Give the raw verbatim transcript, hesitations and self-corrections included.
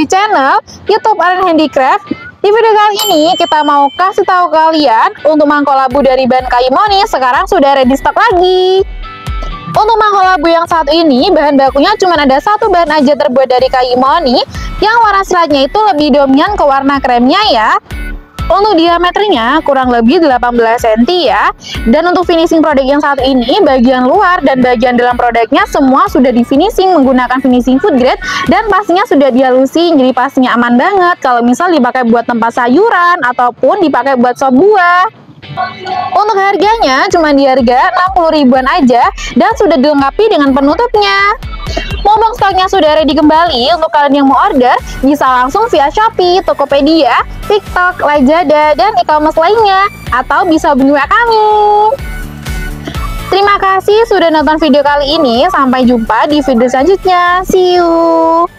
channel YouTube Aren Handicraft. Di video kali ini kita mau kasih tahu kalian untuk mangkok labu dari bahan kayu moni sekarang sudah ready stock lagi. Untuk mangkok labu yang satu ini bahan bakunya cuma ada satu bahan aja terbuat dari kayu moni yang warna selatnya itu lebih dominan ke warna kremnya ya. Untuk diameternya kurang lebih delapan belas sentimeter ya. Dan untuk finishing produk yang satu ini, bagian luar dan bagian dalam produknya semua sudah di finishing menggunakan finishing food grade. Dan pastinya sudah dihalusin, jadi pastinya aman banget kalau misal dipakai buat tempat sayuran ataupun dipakai buat sop buah. Untuk harganya cuma di harga enam puluh ribuan aja dan sudah dilengkapi dengan penutupnya. Mumpung stoknya sudah ready kembali, untuk kalian yang mau order bisa langsung via Shopee, Tokopedia, TikTok, Lazada, dan e-commerce lainnya, atau bisa hubungi W A kami. Terima kasih sudah nonton video kali ini, sampai jumpa di video selanjutnya. See you!